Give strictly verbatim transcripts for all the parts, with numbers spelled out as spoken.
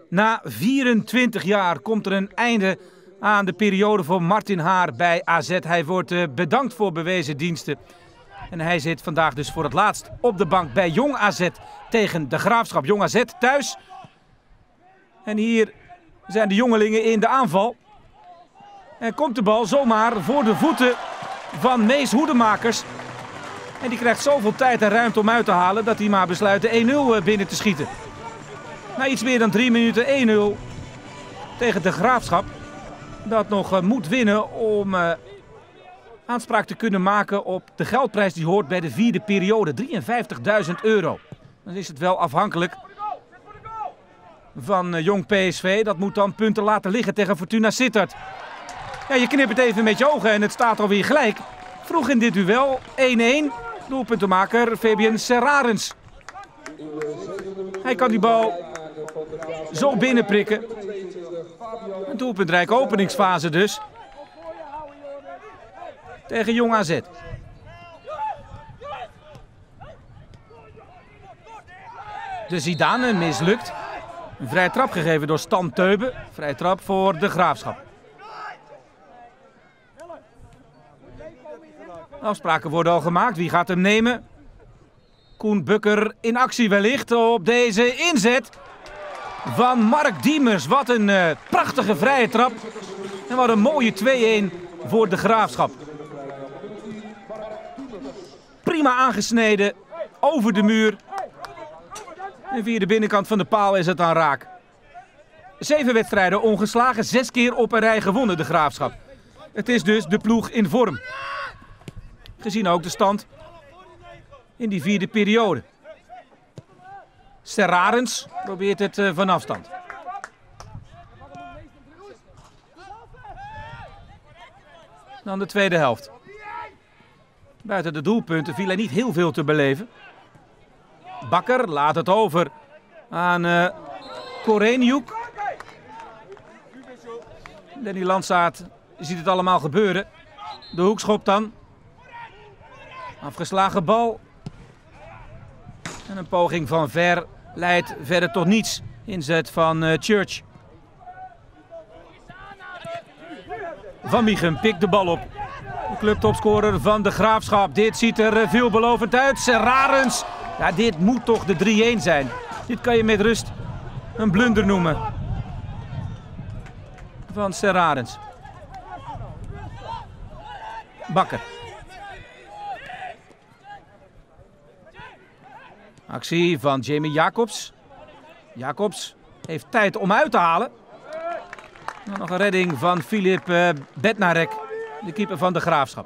Na vierentwintig jaar komt er een einde aan de periode voor Martin Haar bij A Z. Hij wordt uh, bedankt voor bewezen diensten. En hij zit vandaag dus voor het laatst op de bank bij Jong A Z tegen de Graafschap. Jong A Z thuis. En hier zijn de jongelingen in de aanval. En komt de bal zomaar voor de voeten van Mees Hoedemakers. En die krijgt zoveel tijd en ruimte om uit te halen dat hij maar besluit de één nul binnen te schieten. Na iets meer dan drie minuten één nul tegen de Graafschap. Dat nog uh, moet winnen om uh, aanspraak te kunnen maken op de geldprijs die hoort bij de vierde periode. drieënvijftigduizend euro. Dan is het wel afhankelijk van uh, Jong P S V. Dat moet dan punten laten liggen tegen Fortuna Sittard. Ja, je knippert even met je ogen en het staat alweer gelijk. Vroeg in dit duel één-één. Doelpuntenmaker Fabian Serrarens. Hij kan die bal zo binnenprikken. Een doelpuntrijke openingsfase dus. Tegen Jong A Z. De Zidane mislukt. Een vrije trap gegeven door Stan Teuben. Vrije trap voor de Graafschap. Afspraken worden al gemaakt. Wie gaat hem nemen? Koen Bukker in actie wellicht op deze inzet van Mark Diemers. Wat een uh, prachtige vrije trap. En wat een mooie twee-één voor de Graafschap. Prima aangesneden over de muur. En via de binnenkant van de paal is het dan raak. Zeven wedstrijden ongeslagen, zes keer op een rij gewonnen de Graafschap. Het is dus de ploeg in vorm. Gezien ook de stand in die vierde periode. Serrarens probeert het uh, van afstand. Dan de tweede helft. Buiten de doelpunten viel er niet heel veel te beleven. Bakker laat het over aan uh, Koreniuk. Danny Landsaat ziet het allemaal gebeuren. De hoekschop dan. Afgeslagen bal. En een poging van Ver leidt verder tot niets. Inzet van uh, Church. Van Mieghem pikt de bal op. De clubtopscorer van de Graafschap. Dit ziet er uh, veelbelovend uit. Serrarens. Ja, dit moet toch de drie-één zijn. Dit kan je met rust een blunder noemen. Van Serrarens. Bakker. Actie van Jamie Jacobs. Jacobs heeft tijd om uit te halen. En nog een redding van Filip uh, Bednarek, de keeper van de Graafschap.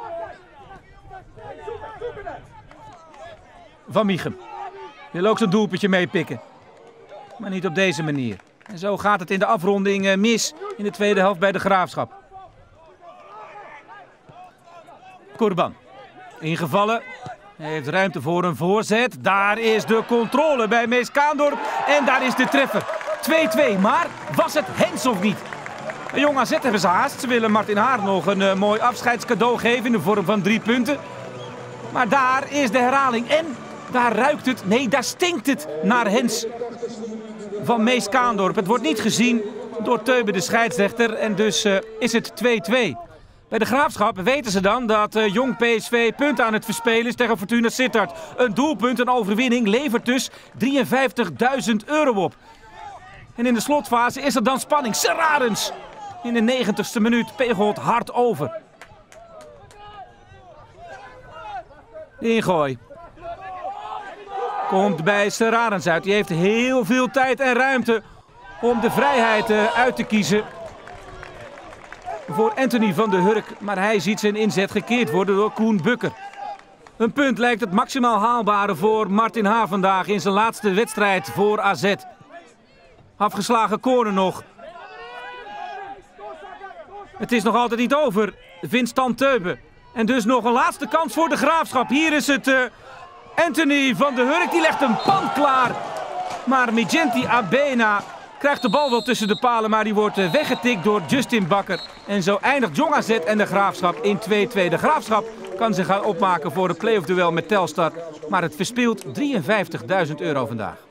Van Mieghem wil ook zijn doelpuntje meepikken. Maar niet op deze manier. En zo gaat het in de afronding uh, mis in de tweede helft bij de Graafschap. Korban. Ingevallen. Hij heeft ruimte voor een voorzet. Daar is de controle bij Mees Kaandorp. En daar is de treffer. twee-twee. Maar was het hens of niet? De Jong A Z hebben ze haast. Ze willen Martin Haar nog een uh, mooi afscheidscadeau geven in de vorm van drie punten. Maar daar is de herhaling. En daar ruikt het, nee daar stinkt het naar hens van Mees Kaandorp. Het wordt niet gezien door Teuben de scheidsrechter. En dus uh, is het twee-twee. Bij de Graafschap weten ze dan dat uh, Jong P S V punten aan het verspelen is tegen Fortuna Sittard. Een doelpunt, een overwinning levert dus drieënvijftigduizend euro op. En in de slotfase is er dan spanning. Serrarens in de negentigste minuut pegelt hard over. De ingooi komt bij Serrarens uit. Die heeft heel veel tijd en ruimte om de vrijheid uh, uit te kiezen voor Anthony van de Hurk, maar hij ziet zijn inzet gekeerd worden door Koen Bukker. Een punt lijkt het maximaal haalbare voor Martin Haar vandaag in zijn laatste wedstrijd voor A Z. Afgeslagen corner nog. Het is nog altijd niet over, vindt Stan Teuben. En dus nog een laatste kans voor de Graafschap. Hier is het uh, Anthony van de Hurk, die legt een pan klaar. Maar Mijenti Abena krijgt de bal wel tussen de palen, maar die wordt weggetikt door Justin Bakker. En zo eindigt Jong A Z en de Graafschap in twee-twee. De Graafschap kan zich gaan opmaken voor het play-off duel met Telstar. Maar het verspeelt drieënvijftigduizend euro vandaag.